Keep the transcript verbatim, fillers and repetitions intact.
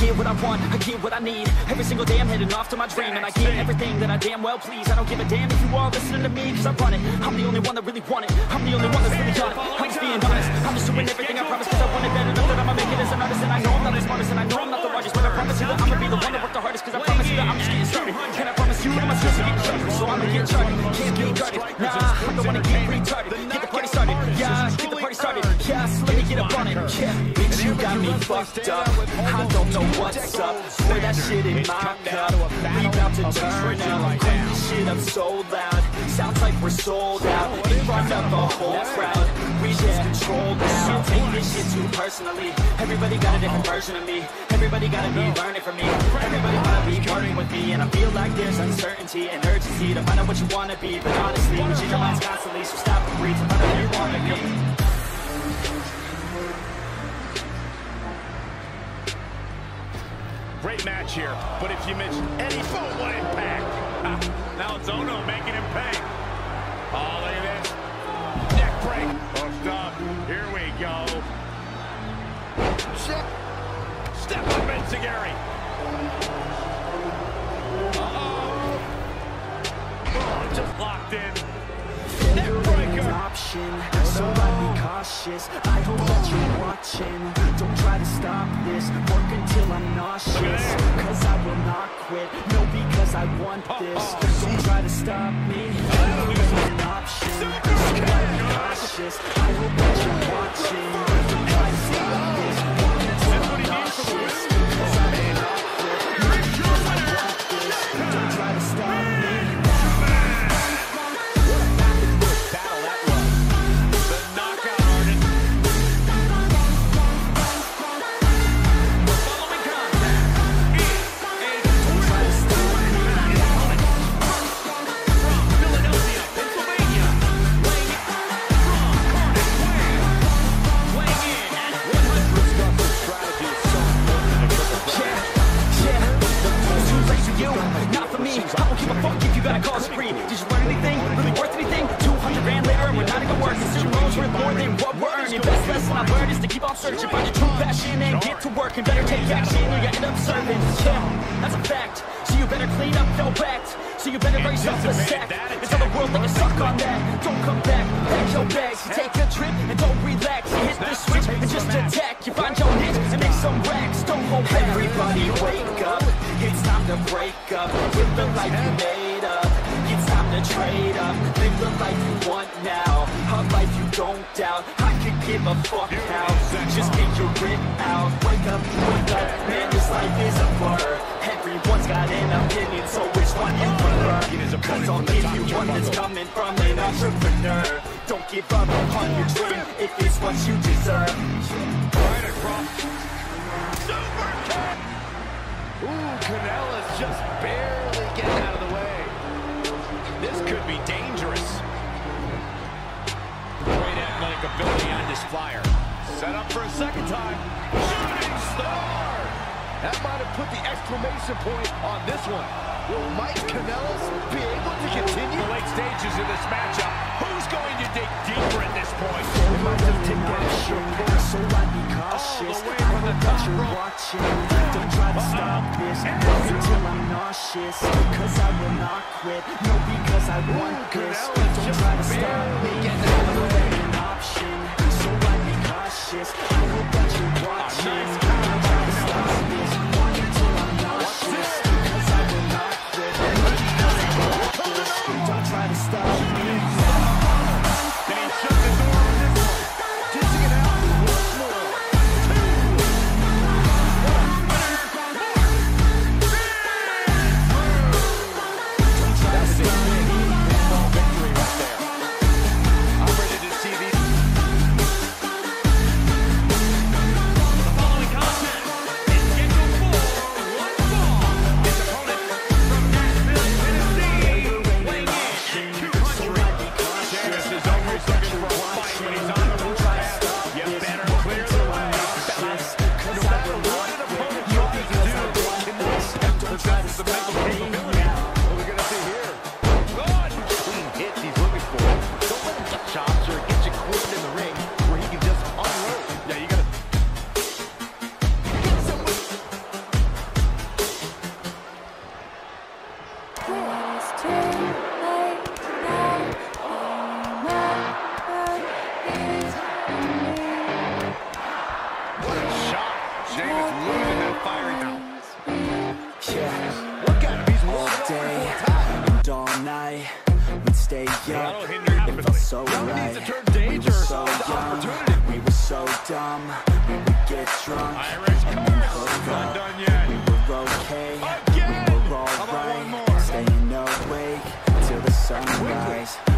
get what I want, I get what I need. Every single day I'm heading off to my dream, and I get everything that I damn well please. I don't give a damn if you all listening to me, cause I run it. I'm the only one that really want it. I'm the only one that's really on it. I'm just being honest, I'm just doing everything I promise, cause I want it bad enough that I'ma make it as an artist. And I know I'm not the smartest, and I know I'm not the largest, but I promise you that I'ma be the one that worked the hardest, cause I promise you that I'm just getting started. And I promise you that my skills are getting sharper, so I'ma get charted. Can't be guarded, nah, I'm the one to get retarded. Get the party started, yeah, get the party started. Yeah, so let me get up on it, yeah. Bitch, you got me fucked up, I don't know what's up. Pour that shit in my cup, we about to turn out. Crank this shit up so loud, sounds like we're sold out. In front of a whole crowd, we just control now. Take this shit too personally, everybody got a different version of me. Everybody gotta be learning from me, everybody wanna be working with me. And I feel like there's uncertainty and urgency to find out what you wanna be. But honestly, you change your minds constantly, so stop and breathe to find out who you wanna be. Great match here, but if you mention any boom, what impact. Ah, now it's Ono making him pay. Oh, look at this. Neck break. Oh, stop. Here we go. Step, Step up, Enziguri. Uh-oh. Oh, just locked in. Neck breaker. Option, so I'd be cautious. I hope that you're watching. Don't try to stop this. Work until I'm nauseous, cause I will not quit. No, because I want this. Don't try to stop me. I hope that you're an option, so I'd be cautious. I hope that you're watching. Don't try to stop this. Work until I'm nauseous, cause I will not quit. No, because I want this. Don't try to stop me. Searching, find your true passion and get to work and better take action or you end up serving. Yeah, that's a fact. So you better clean up your act. So you better raise up the sack and tell the world that you suck on that. Don't come back, pack your bags. You take a trip and don't relax. You hit the switch and just attack. You find your niche and make some racks. Don't hold back. Everybody wake up, it's time to break up with the life you made up. It's time to trade up, live the life you want now, a life you don't doubt. I could give a fuck now, just get your grit out. Wake up, wake up, man, this life is a blur. Everyone's got an opinion, so which one you prefer? Cause I'll give you one that's coming from an entrepreneur. Don't give up on your dream if it's what you deserve. Right across. Super kick! Ooh, Canela's just barely getting out of the way. This could be dangerous. Great athletic ability on this flyer. Set up for a second time. Shooting star! That might have put the exclamation point on this one. Will Mike Kanellis be able to continue? The late stages of this matchup. Who's going to dig deeper at this point? It might have taken action, so I'd be cautious. I hope that you're watching. Don't try to stop this. Work until I'm nauseous, cause I will not quit. No, because I want this. Don't try to stop me. I know that an option, so I'd be cautious. I hope that you're watching. Don't try to stop this. Work until I'm nauseous, cause I will not quit. No, because I want this. Don't try to stop me. Did he shut the door on this one? Dishing it out once more. That's a big victory right there. It felt so right. We were so young, we were so dumb. We would get drunk and then hook up. We were okay, we were alright. Staying awake till the sunrise.